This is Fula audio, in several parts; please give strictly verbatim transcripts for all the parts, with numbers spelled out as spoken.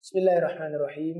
بسم الله الرحمن الرحيم.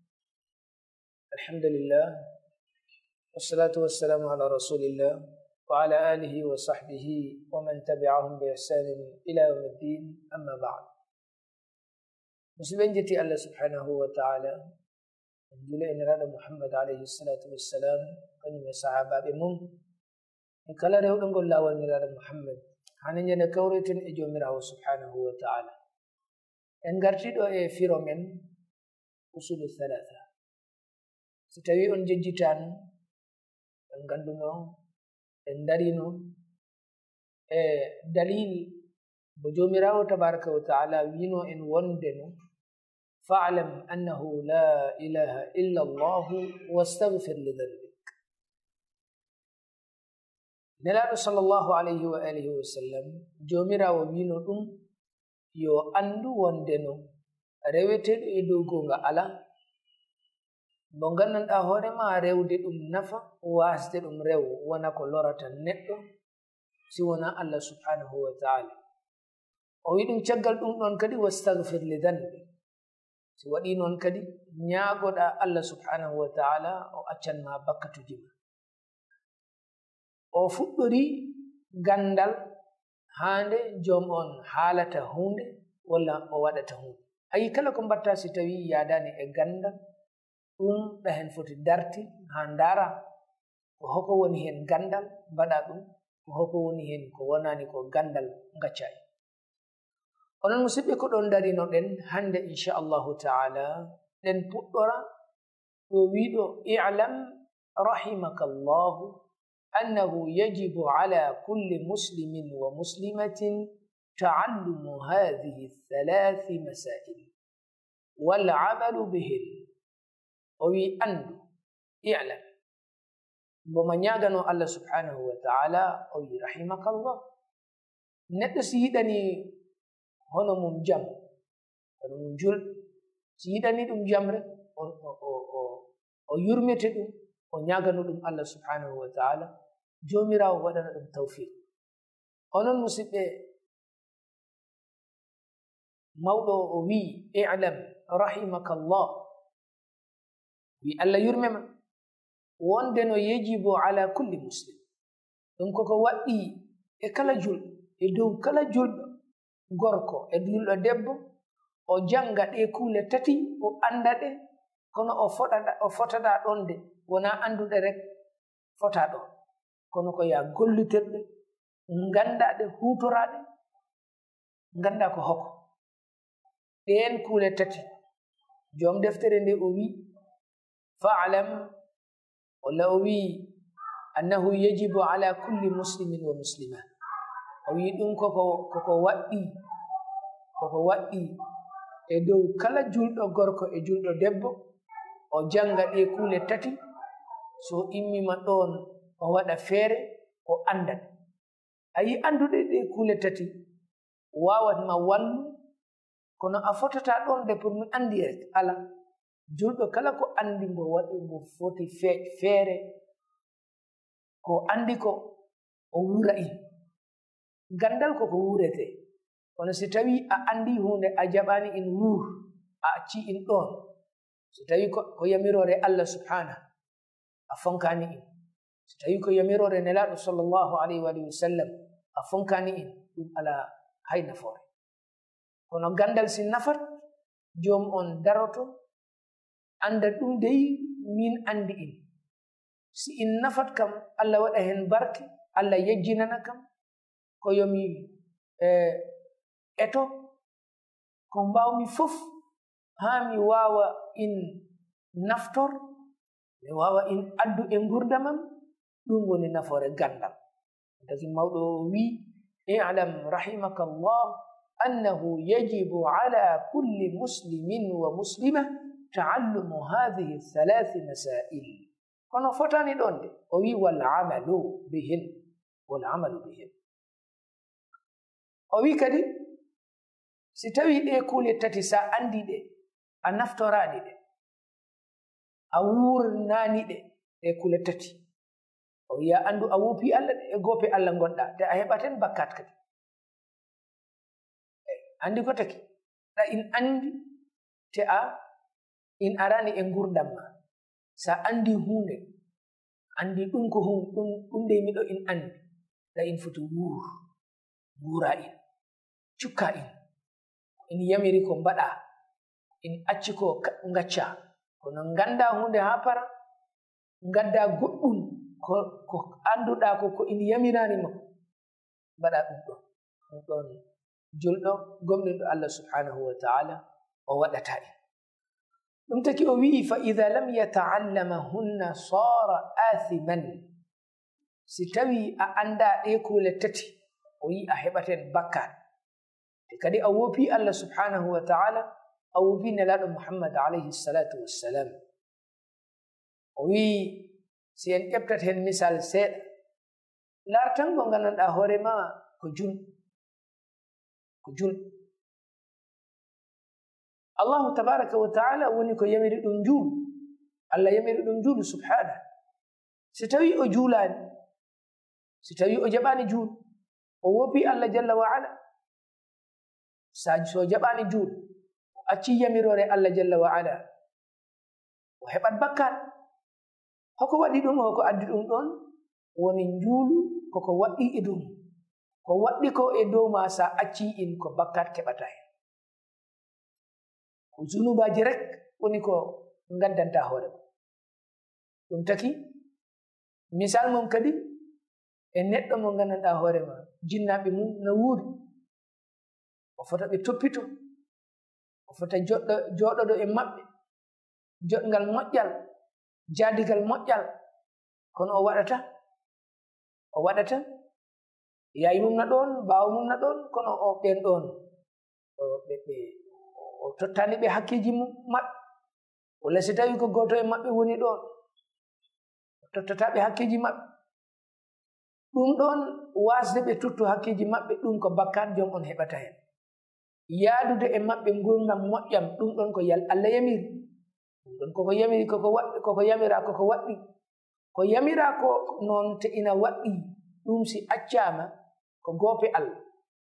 الحمد لله والصلاة والسلام على رسول الله وعلى آله وصحبه ومن تبعهم بإحسان إلى يوم الدين. أما بعد. مسلمين جتي الله سبحانه وتعالى جل إن راد محمد عليه الصلاة والسلام كن صحابة بمم كلا ده نقول لا ونراد محمد هنجي نكورتن إجماله سبحانه وتعالى en gartiɗo e firo men usulu thalatha so tawi on jejjitano en ganduno en darino e dalil bo jomirawo tabaraka wa taala wino en wondeno fa'lam annahu la ilaha illa allah wastaghfir li dhanbik. nelaɗo sallallahu alayhi wa alihi wa sallam jomirawo wino ɗum yo andu wondeno reweteɗo e dow gonga ala bo gandanɗa hoorema rewde ɗum nafa wasde ɗum rew wona ko lorata neɗɗo si wona allah subhanahu wa taala. o wi ɗum caggal ɗum ɗon kadi wastagfir li dhanbi, si waɗi noon kadi ñaagoɗa allah subhanahu wa taala o accanma bakkatuji ma. o fuɗɗori gandal hande joom on haalata hunde walla o waɗata hunde. ayi kala ko mbatta si tawi yadani e gandal ɗum ɗa hen foti darti ha ndara ko hoko woni hen gandal mbaɗa ɗum, ko hoko woni hen ko wonani ko gandal gaccayi. onon musidɓe ko ɗon darino ɗen hande inchallahu taala ɗen puɗɗora ɗo wiɗo i'lam rahimaka llahu أنه يجب على كل مسلم ومسلمة تعلم هذه الثلاث مسائل والعمل بهن. وي أندو اعلم ومن يغنو الله سبحانه وتعالى وي رحمك الله neɗɗo si yiɗani hono mum jam hono mum jul si yiɗani ɗum jam rek o yurmete ɗum o ñagano ɗum allah subhanahu wa taala jomirawo waɗana ɗum tawfiq. onon musidɓe mawɗo o wi i'lam rahimaka llah wi allah yurmema wonde no yejibo ala kulli muslim ɗum koko waɗɗi e kala julɗo e dow kala julɗo gorko e julɗo debbo o janga ɗe kuule tati o anda ɗe kono o fotaɗa o fotaɗa ɗon de wona anduɗe rek fota ɗon kono ko ya gollitirɗe gandaɗe hutoraɗe ganda ko hoko ɗen kuule tati. joom deftere nde o wi fa'lam walla o wi annahu yajibu ala kulli muslimin wa muslima. o wi ɗum koko koko waɗɗi koko waɗɗi e dow kala julɗo gorko e julɗo debbo o janga ɗe kuule tati so immima ɗon o waɗa feere o andan. ayi anduɗe ɗe kuule tati wawatma wallu kono a fotata ɗon de pour mi andi rek ala. julɗo kala ko andi mbo waɗi mbo foti feere ko andi ko o wura in gandal koko wurete kono si tawi a andi hunde a jaɓani in wuur a acci in ɗon so tawi ko yamirore allah subhanahu a fonkani in, so tawi ko yamirore nelaɗo sallllahu alayhi wa sallam a fonkani in ɗum ala hay nafoore. kono gandal si nafat joom on daroto anda ɗum dey min andi in si in nafat kam allah waɗa hen barke allah yejjinana kam ko yomi e eto ko mbawmi fof ha mi wawa in naftor mi wawa in addu e gurdamam ɗum woni nafoore gandal. taki mawɗo wi i'lam rahimaka llah annahu yajibu ala kulli muslimin wa muslima ta'allumu hadhihi thalathi masail. kono fotani ɗon de o wi wal amalu bihin wal amalu bihin. o wi kadi si tawi ɗe kuule tati sa andi ɗe a naftorani ɗe a wurnani ɗe ɗe kuule tati o wiya andu a wuupi allah ɗe e goope allah gonɗa te a heɓaten bakkat kadi andi ko taki ɗa in andi te'a in arani e ngurdam ma sa andi hunde andi ɗum ko ɗum ɗum de miɗo in andi da in foti wuur wuura in cukka in in yamiri ko mbaɗa in acci ko ngacca kono ganda hunde ha para gadda goɗɗum ko ko anduɗa ko ko in yamirani ma mbaɗa ɗum ɗon ɗum ɗon julɗo gomniɗo Allah subhanahu wa ta'ala o waɗata en ɗum taki o wi'i fa idha lam yata'allamahunna sara athiman si tawi a anda ɗe kule tati o yi a heɓaten bakkat te kadi a wopi Allah subhanahu wa ta'ala a wopi nelaɗo Muhammad alayhi salatu wassalam o wi'i si en ƴeftat hen misal seeɗa lartango gandanɗa hoorema ko jul ko jul Allahu tabaraka wa ta'ala woni ko yamiri ɗum juulu Allah yamiri ɗum juulu subhanahu si tawi o juulani si tawi o jaɓani juul o wopi Allah jalla wa ala sa so jaɓani juul o acci yamirore Allah jalla wa ala o heɓat bakkat hoko waɗi ɗum hoko addi ɗum ɗon woni juulu koko waɗɗi e dow ko waɗɗi ko e dow ma sa acci in ko bakkat keɓata hen ko zunubaji rek woni ko gaddanta hoore ma ɗum taki misal mum kadi e neɗɗo mo gandanɗa hoore ma jinnaɓe mum no wuuri o fota ɓe toppito o fota joɗɗo joɗoɗo e maɓɓe joɗngal moƴƴal jaadigal moƴƴal kono o waɗata o waɗata yayi mum na ɗon ɓaawo mum na ɗon kono o ɓen ɗon ɓe ɓe o tottani ɓe hakkeji mum maɓɓe walla si tawi ko goto e maɓɓe woni ɗon o tottata ɓe hakkeji maɓɓe ɗum ɗon wasde ɓe tottu hakkeji maɓɓe ɗum ko bakkat jom on heɓata hen yaadude e maɓɓe gurdam moƴƴam ɗum ɗon ko yal Allah yamiri ɗum ɗon koko yamiri koko waɗɗi koko yamira koko waɗɗi ko yamira ko noon te ina waɗɗi ɗum si accama ko goope Allah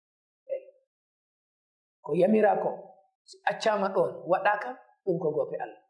ko yamira ko si accama ɗon waɗaka ɗum ko goope Allah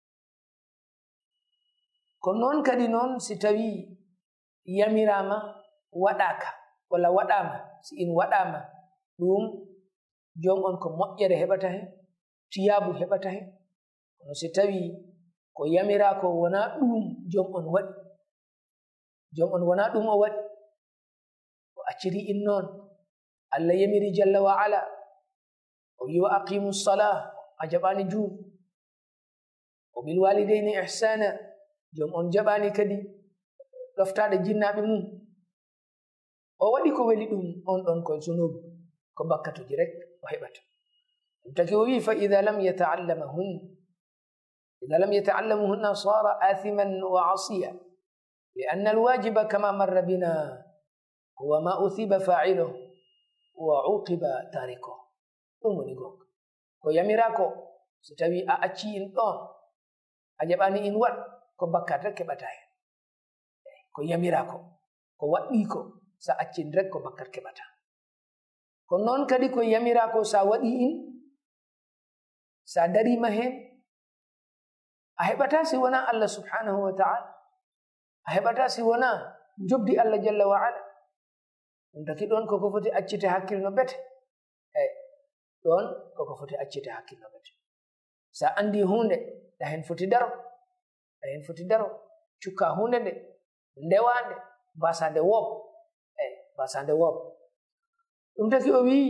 ko noon kadi noon si tawi yamirama waɗaka walla waɗama si in waɗama ɗum jom on ko moƴƴere heɓata hen tiyabu heɓata hen kono si tawi ko yamira ko wona ɗum jom on waɗi jom on wona ɗum o waɗi o acciri in noon Allah yamiri jalla wa ala o wi wa aqimu ssalah a jaɓani juul o bil walidayni ihsana jom on jaɓani kadi ɗoftade jinnaɓe mum o waɗi ko weli ɗum on ɗon ko zunubu ko bakkatuji rek o heɓata ɗum taki o wi fa ida lam yata'allamahun ida lam yata'allamuhunna sara athiman wa asiya lianna alwajiba kama marra bina huwa ma uthiba fa'iluhu wa uqiba tarikuhu ɗum woni gonga ko yamira ko so tawi a acci in ɗon a jaɓani in waɗ ko bakkat rek keɓata hen ko yamira ko ko waɗɗi ko sa accin rek ko bakkat keɓata ko noon kadi ko yamira ko sa waɗi in sa darima hen a heɓata si wona Allah subhanahu wa ta'ala a heɓata si wona jobdi Allah jalla wa ala ɗum taki ɗon koko foti accite hakkil no bete eyi ɗon koko foti accite hakkil no bete sa andi hunde ɗa hen foti daro ɗa hen foti daro cukka hunde nde ndewande basande woob eyi basande woob ɗum taki o wi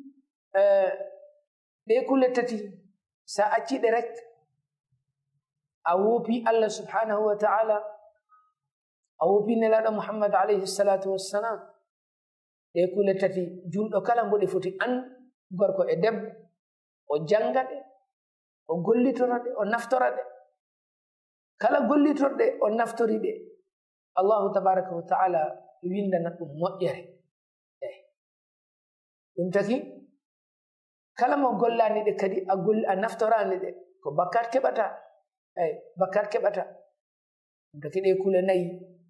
ɗe kulle tati sa acciɗe rek a wopi Allah subhanahu wa ta'ala a wopi nelaɗo Muhammad alayhi salatu wassalam ɗe kulle tati julɗo kala mboɗe foti an gorko e debbo o janga ɗe o gollitoro ɗe o naftora ɗe kala gollitorɗe o naftori ɗe Allahu tabaraka wa ta'ala windana ɗum moƴƴere eyi ɗum taki kala mo gollani ɗe kadi a golli a naftorani ɗe ko bakkat keɓata eyi bakkat keɓata ɗum taki ɗe kule nayi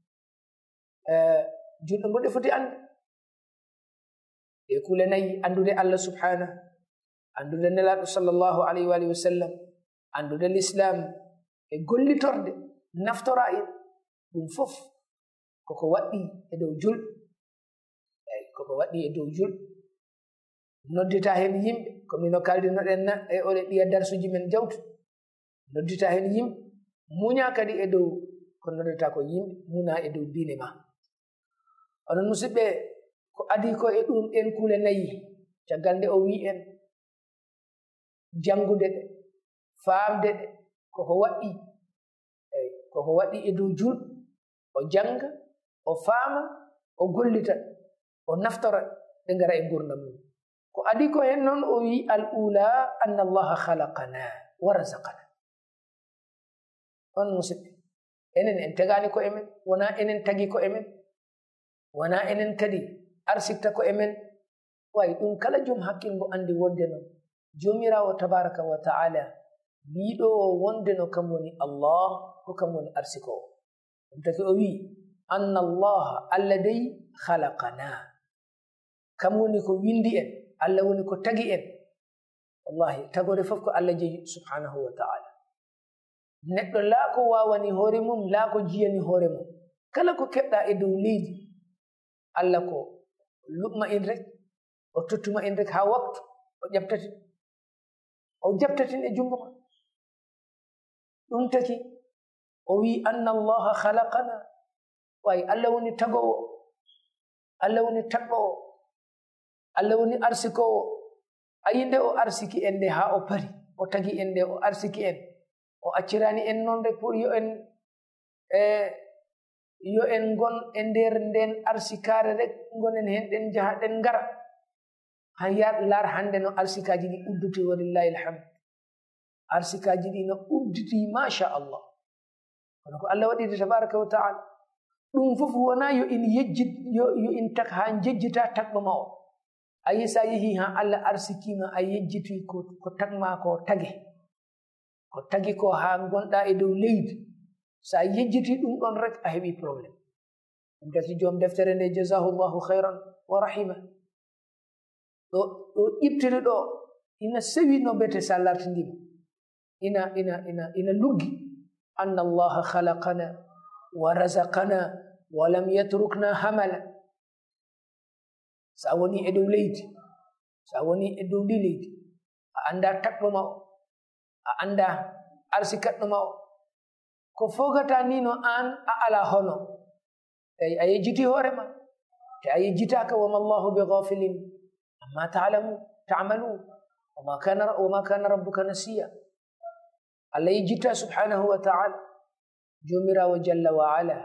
julɗo mboɗe foti ande ɗe kule nayi andude Allah subhanahu andude nelaɗo sallllahu alayhi wa alihi wa sallam andude l'islam e gollitorde naftora en ɗum fof koko waɗɗi e dow julɓe eyi koko waɗɗi e dow julɓe noddita hen yimɓe komino kaldinoɗen na e ole ɗiya darsuji men jawtu noddita hen yimɓe muña kadi e dow ko noddata ko yimɓe muna e dow diine ma onon musidɓe ko adi ko e ɗum ɗen kuule nayi caggal nde o wi en jangude ɗe faamde ɗe koko waɗɗi eyi koko waɗɗi e dow julɓe o janga o faama o gollita o naftora ɗe ngara e gurdam mum ko adi ko hen noon o wi al ula anna allaha khalaqana wa razaqana on musidɓe enen en tegani ko emen wona enen tagi ko emen wona enen kadi arsitta ko emen way ɗum kala joom hakkil mbo andi wonde noon jomirawo tabaraka wa taala mbiɗo wonde no kam woni allah ko kam woni arsikowo ɗum taki o wi anna allaha allah dey khalaqana kam woni ko windi en allah woni ko tagi en wallahi tagore fof ko allah jeyi subhanahu wa taala neɗɗo laa ko wawani hoore mum laa ko jiyani hoore mum kala ko keɓɗa e dow leydi allah ko luɓma in rek o tottuma in rek ha waktu o ƴabtatin o jabtatin e jungo ma ɗum taki o wi anna allaha khalaqana way allah woni tagowo allah woni taɓɓowo allah woni arsikowo ayi nde o arsiki en nde ha o pari o tagi en nde o arsiki en o accirani en noon rek pour yo en e yo en gon e nder nden arsikare rek gonen hen ɗen jaha ɗen ngara han yaad laar hande no arsikaji ɗi udduti walillahi alhamd arsikaji ɗi no udditi masha allah kono ko allah waɗide tabaraka wa taala ɗum fof wona yo in yejjit yo yo in tak ha jejjita tagɓa ma o ayi sa yeehi ha allah arsikima a yejjiti ko ko tagma ko tage ko tagi ko ha gonɗa e dow leydi sa yejjiti ɗum ɗon rek a heɓi probléme ɗum taki joom deftere nde jasahu llahu hayran wa rahima ɗo ɗo ƴiɓtiri ɗo ina sewi no bete sa lartindima ina ina ina ina luggi anna allaha khalaqana wa razaqana wa lam yatrukna hamala sa woni e dow leydi sa woni e dow ndi leydi a anda taɓɗo ma o a anda arsikaɗɗo ma o ko fogata ni no an a ala hono eyi a yejjiti hoorema te a yejjitaka wama allahu bi ghafilin amma talamu tamalun wama kana wama kana rabbuka nasiya allah yejjitta subhanahu wa taala jomirawo jalla wa ala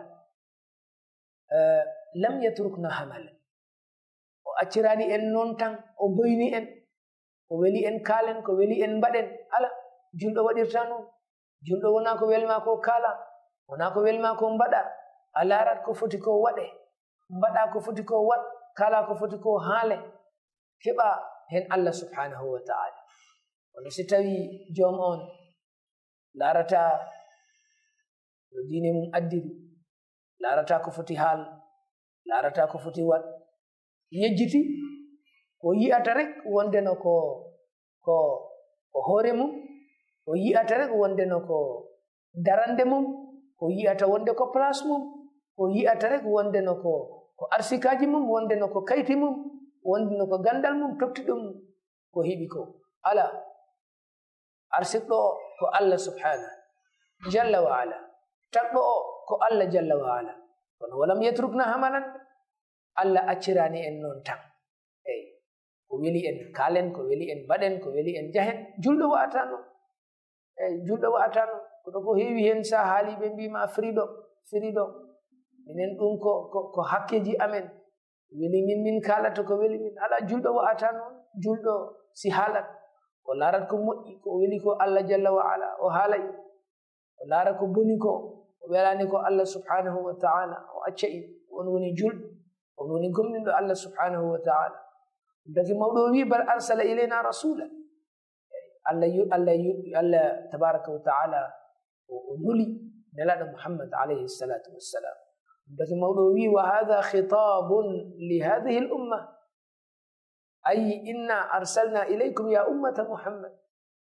lam yatrukna hamala o accirani en noon tan o boyni en ko weli en kaalen ko weli en mbaɗen ala julɗo waɗirta noon julɗo wona ko welma ko kaala wona ko welma ko mbaɗa a laarat ko foti ko waɗe mbaɗa ko foti ko waɗ kala ko foti ko haale keɓa hen allah subhanahu wa taala kono si tawi joom on laarata no diine mum addiri laarata ko foti haal laarata ko foti waɗ yejjiti ko yi'ata rek wonde no ko ko ko hoore mum ko yi'ata rek wonde no ko darande mum ko yi'ata wonde ko place mum ko yi'ata rek wonde no ko ko arsikaji mum wonde no ko kayti mum wonde no ko gandal mum totti ɗum ko hiɓi ko ala arsikɗo o ko allah subhanahu jalla wa ala tagɗo o ko allah jalla wa ala kono walam yatrukna hamalan allah accirani en noon tan eyi ko weli en kaalen ko weli en mbaɗen ko weli en jahen julɗo wa'ata noon eyi julɗo wa'ata noon kono ko heewi hen sa haaliɓe mbima friɗo friɗo minen ɗum ko ko hakkeji amen weli min min kalata ko weli min ala julɗo wa'ata noon julɗo si haalat o laarat ko moƴƴi ko weli ko allah jalla wa ala o haalay o laara ko boni ko o welani ko allah subhanahu wa taala o acca in on woni julɗo on woni gomɗinɗo allah subhanahu wa taala ɗum taki mawɗo o wi bal arsala ilayna rasula allah allah allah tabaraka wa taala o nuli nelaɗo muhammad alayhi salatu wassalam ɗum taki mawɗo o wi wa hada khitabun li hadihi l umma ay inna arsalna ilaykum ya ummata muhammad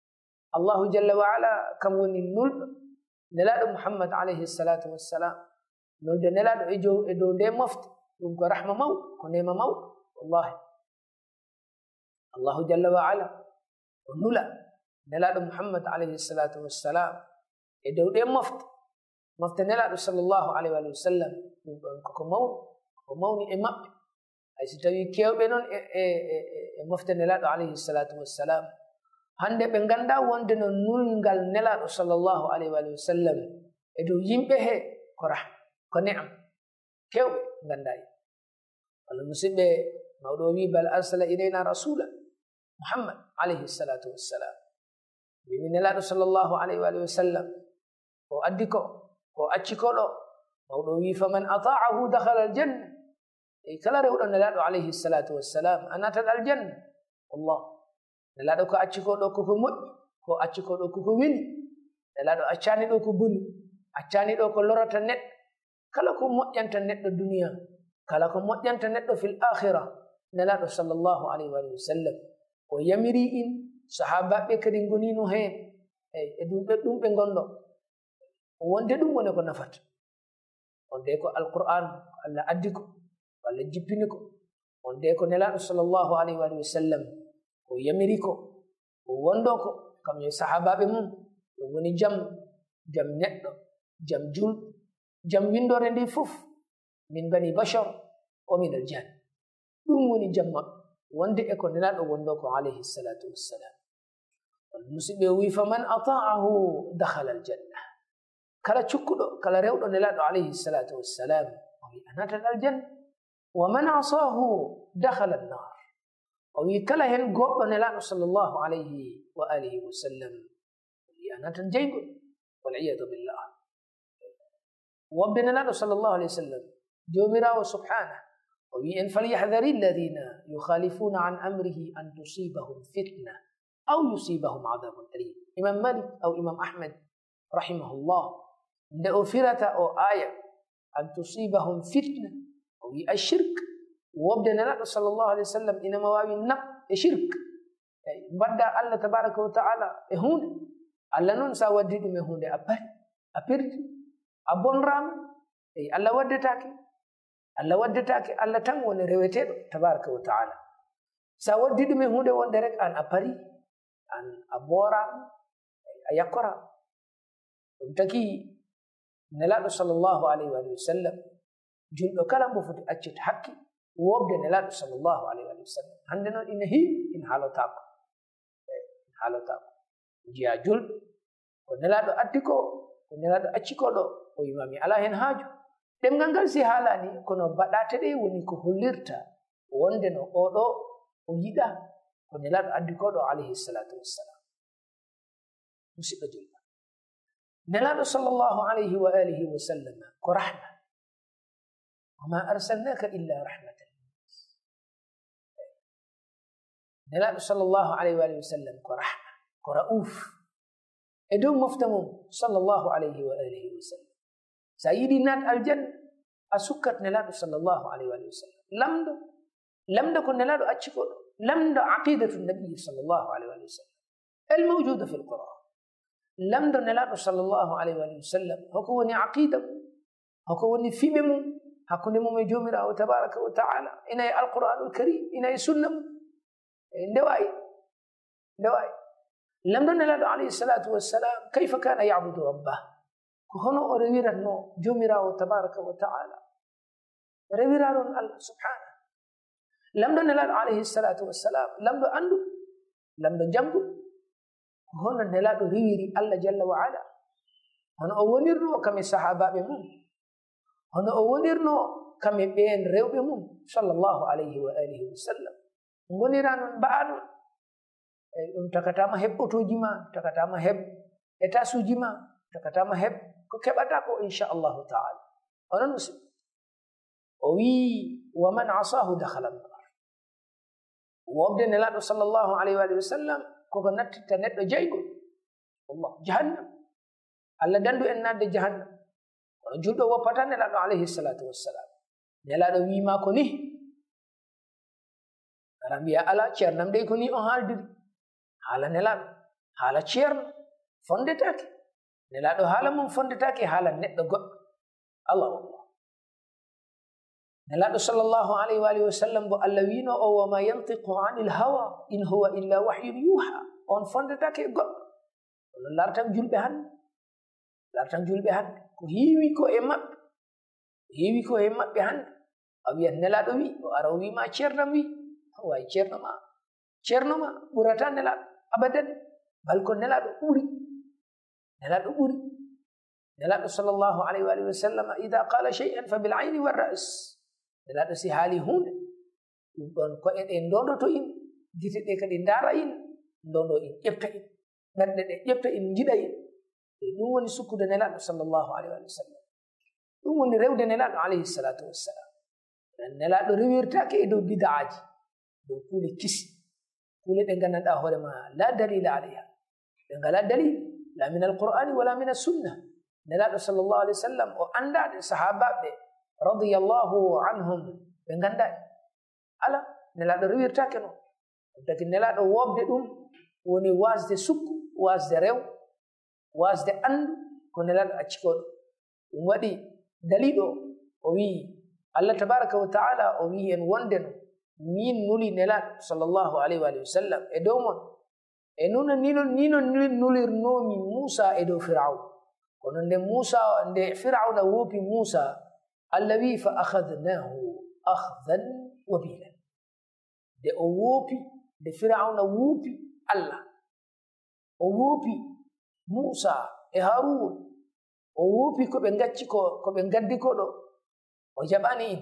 الله جل وعلا كم وني نول نلاد محمد عليه الصلاة والسلام نول نلاد إجو إدو دي مفت دونك رحمة مو كنيمة مو والله الله جل وعلا نولا نلاد محمد عليه الصلاة والسلام إدو دي مفت مفت نلاد صلى الله عليه وسلم دونك مو وموني إمام أي ستوي كيو بينون مفت نلاد عليه الصلاة والسلام hande ɓe ganda wonde no nulngal nelaɗo sallllahu alayhi wa sallam e dow yimɓe he ko rahma ko ne'am kewɓe gandayi walla musidɓe mawɗo wi bal arsala ilayna rasula muhammad alayhi salatu wassalam wimi nelaɗo sallllahu alayhi wa sallam o addi ko o acci ko ɗo mawɗo wi faman ata'ahu dakhala aljanna e kala rewɗo nelaɗo alayhi salatu wassalam a natat aljanna wallah nelaɗo ko acci ko ɗo koko moƴƴi ko acci ko ɗo koko weli nelaɗo accani ɗo ko boni accani ɗo ko lorata neɗɗo kala ko moƴƴanta neɗɗo duniya kala ko moƴƴanta neɗɗo fil akhira nelaɗo sallllahu alayhi wa sallam o yamiri in sahabaɓe kadi gonino heen eyi e ɗum ɓe ɗum ɓe gonɗo wonde ɗum woni ko nafata wonde ko alqur'an Allah addi ko walla jippini ko wonde ko nelaɗo sallllahu alayhi wa sallam o yamiri ko o wondo ko kam yo sahabaɓe mum ɗum woni jam jam neɗɗo jam julɗo jam windore ndi fof min bani bashar o min aljanna ɗum woni jam maɓɓe wonde e ko nelaɗo wondo ko alayhi salatu wassalam musidɓe wi faman ata'ahu dakhala aljanna kala cukkuɗo kala rewɗo nelaɗo alayhi salatu wassalam o wi a natat aljanna wa man asahu dakhala annar o wi kala hen goɗɗo nelaɗo sallllahu alayhi wa alihi wa sallam o wi a natat jeygol waliyadu billah wobde nelaɗo sallllahu alayhi wa sallam jomirawo subhanah o wi en falyahdari alladina yukhalifuna an amrihi an tusibahum fitna aw yusibahum adabun alim imam malik aw imam ahmad rahimahullah nde o firata o aya an tusibahum fitna o wi ashirk wobde nelaɗo sallllahu alayhi wa sallam inama wawi nab e shirk eyi mbadda allah tabaraka wa taala e hunde allah noon sa waddi ɗum e hunde a pari a perdi a bonrama eyi allah waddetake allah waddetake allah tan woni reweteɗo tabaraka wa taala sa waddi ɗum e hunde wonde rek an a pari an a boorama a yakkorama ɗum taki nelaɗo sallllahu alayhi wa sallam julɗo kala mbo foti accita hakke wobde nelaɗo sallllahu alayhi wa sallam hande noon ina heewi ina haalotako ina haalotako jiya julɗo ko nelaɗo addi ko ko nelaɗo acci ko ɗo o wimami ala hen haaju ɗemgal ngal si haalani kono baɗate ɗe woni ko hollirta wonde no oɗo o yiɗa ko nelaɗo addi ko ɗo alayhi salatu wassalam musidɗo julɗo nelaɗo sallllahu alayhi wa alihi wa sallam ko rahma wama arsalnaka illa rahmatan nelaɗo sallllahu alayhi wa alihi wa sallam ko rahma ko ra'uf e dow mofta mum sallllahu alayhi wa alihi wa sallam sa yiɗi naat aljanna a sukkat nelaɗo sallllahu alayhi wa alihi wa sallam lamɗo lamɗo ko nelaɗo acci ko ɗo lamɗo aqidatu nabii sallllahu alayhi wa alihi wa sallam al mawjuda fi lquran lamɗo nelaɗo sallllahu alayhi wa alihi wa sallam hoko woni aqida mum hoko woni fiɓe mum hakkunde mum e jomirawo tabaraka wa taala ina e alquranul karim ina e sunna mum e ndewayi ndewayi lamɗo nelaɗo alayhi salatu wassalam kayfa kana yabudu rabbah ko hono o rewiratno jomirawo tabaraka wa taala rewiraɗon allah subhanah lamɗo nelaɗo alayhi salatu wassalam lamɗo andu lamɗo jangu ko hono nelaɗo rewiri allah jalla wa ala hono o wonirno kame sahabaɓe mum hono o wonirno kame ɓeen rewɓe mum sallllahu alayhi wa alihi wa sallam gonira noon mba'a ɗon eyi ɗum takatama heɓ otoji ma takatama heɓ étasuji ma takatama heɓ ko keɓata ko inchallahu taala onon musidɗo o wi wa man asahu dakhala nnar wobde nelaɗo sallllahu alayhi wa alihi wa sallam koko nattitta neɗɗo jaygol allah jahannam allah dandu en nadde jahannam kono julɗo woppata nelaɗo alayhi salatu wassalam nelaɗo wima ko ni ara mbiya ala ceernam ɗe ko ni o haaldiri haala nelaɗo haala ceerno fondetaake nelaaɗo haala mum fondetaake haala neɗɗo goɗɗo allah wallah nelaaɗo sallallahu alayhi wa alihi wa sallam bo allah wiino o wa ma yantiqu anil hawa in huwa illa wahyun yuha on fondetaake e goɗɗo onon lartan julɓe hannde lartan julɓe hannde ko heewi ko e maɓɓe ko heewi ko e maɓɓe hannde a wiyat nelaaɗo wi o ara o wiima ceernam wi wawi ceerno ma ceerno ma ɓurata nelaaɗo abadan bal ko nelaaɗo ɓuri nelaaɗo ɓuri nelaaɗo sallallahu alayhi wa alihi wa sallam ida qala shay'an fa bil ayni wa ras nelaaɗo si haali hunde ɗum ɗon ko'e ɗe ndondoto in gite ɗe kadi ndaara in ndondo in ƴefta in ɓerɗe ɗe ƴefta in jiɗa in e ɗum woni sukkude nelaaɗo sallallahu alayhi wa sallam ɗum woni rewde nelaaɗo alayhi salatu wassalam nelaaɗo rewirtaake e dow bidaaji dow kuule kisi kuule ɗe nganndanɗaa hoore ma la dalila alayha ɗe ngala dalil la min alqur'ani wala min assunna nelaaɗo sallallahu alayhi wa sallam o anndaade sahabaɓe radiyallahu anhum ɓe nganndaani ala nelaaɗo rewirtaake noon taki nelaaɗo woobde ɗum woni wasde sukku wasde rew wasde anndu ko nelaaɗo accikooɗo ɗum waɗi daliɗo o wii allah tabaraka wa taala o wii en wonde no min nuli nelaaɗo sallallahu alayhi wa sallam e dow mon e nuna nino nino nulirnomi Musa e dow Firaun kono nde Musa nde Firauna woopi Musa allah wi fa akhadnahu akhdan wabilan nde o woopi nde Firauna woopi allah o woopi Musa e Harun o woopi ko ɓe ngacci ko ko ɓe ngaddi ko ɗo o jaɓani in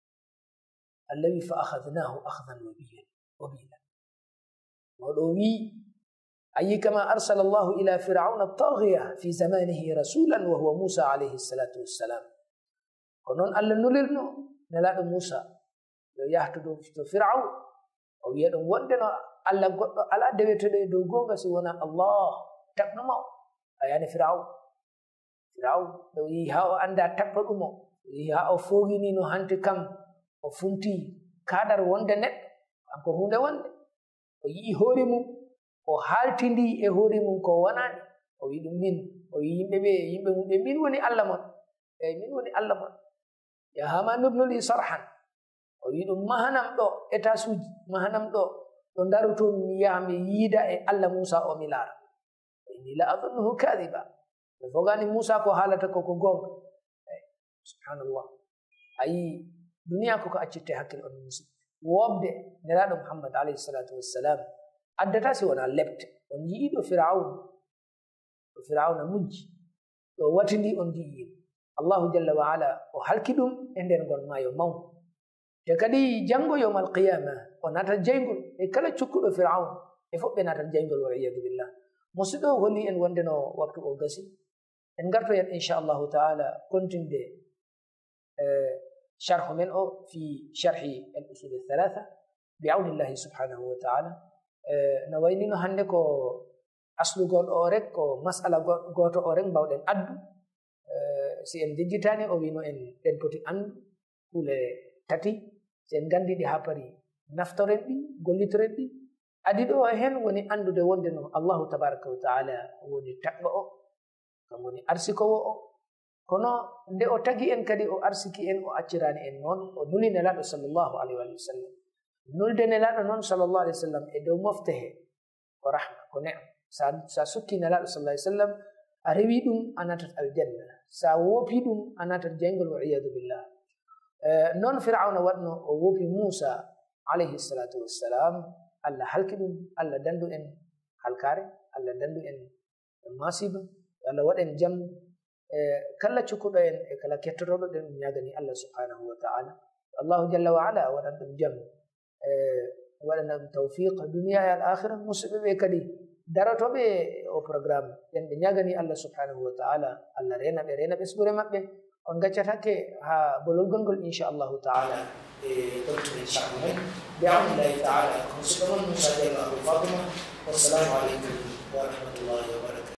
allah wi fa akhadnahu akhdan wabilan wabilan oɗo wi أي كما أرسل الله إلى فرعون الطاغية في زمانه رسولا وهو موسى عليه الصلاة والسلام كنون ألا نلرنو نلا موسى لو يحتدو في فرعون أو يدو ودنا ألا ألا دبيتو دو غونغا سيونا الله تقنمو يعني فرعون فرعون لو يهاو أندا تقنمو يهاو فوغيني نو هانتي كم وفنتي كادر وندنت أنكو هونده وند ويي هوريمو o haltindi e hoore mum ko wonani o wi ɗum min o wi yimɓe ɓe yimɓe mum ɓe min woni allah mon eyi min woni allah mon ya hama nubnuli sarhan o wi ɗum mahanam ɗo étage uji mahanam ɗo ɗo darotomi mi yaha mi yiida e allah Musa o mi laara inni la adunnuhu kadiba ɓe fogani Musa ko haalata ko ko gonga eyi subhanallah ayi duniya koko accitte hakkille on musidɓe woobde nelaɗo Muhammad alayhi salatu wassalam addata si wona lebte on yii ɗo Firaun ɗo Firauna mujji ɗo watindi on jiyi Allahu jalla wa ala o halki ɗum e nder ngon maayo mawno te kadi janngo yawm alqiyama o natat jeygol e kala cukkuɗo Firaun e fof ɓe natat jeygol wal iyadu billah musidɗo holli en wonde no waktu o gasi en gartoyen inchallahu taala continde sharhu men o fi sharhi al usul althalatha bi awnillahi subhanahu wa taala no waynino hannde ko aslugol o rek ko masala goto o rek mbawɗen addu si en jejjitani o wino en ɗen poti andu kuule tati si en gandiɗi ha pari naftoren ɗi gollitoren ɗi adi ɗo hen woni andude wonde no allahu tabaraka wa taala woni taɓɓo o kam woni arsikowo o kono nde o tagi en kadi o arsiki en o accirani en noon o nuli nelaɗo sallllahu alayhi wa sallam nulde nelaɗo noon sallllahu alayhi wa sallam e dow moftehe ko rahma ko ne'am sa sa sukki nelaɗo sallah alih sallam a rewi ɗum a natat aljanna sa woopi ɗum a natat jayngol wal iyadu billah noon Firauna waɗno o woopi Musa alayhi salatu wassalam allah halki ɗum allah dandu en halkare allah dandu en masiba allah waɗen jam kala cukkuɗo en e kala kettotoɗo ɗen ɗum ñagani allah subhanahu wa taala allahu jalla wa ala waɗan ɗum jam waɗana ɗum tawfiq duniya e al akhira musidɓe ɓe kadi darotoɓe o programme ɓen ɓe ñagani allah subhanahu wa taala allah rena ɓe rena ɓesgure maɓɓe on gaccatake ha bolol gongol inchallahu taala e ɗottune sharhu men bi awnillahi taala ko musidɗo mon Moussa Diallo Abou Fatima wassalamu aleykum wa rahmatullahi wa barakatuh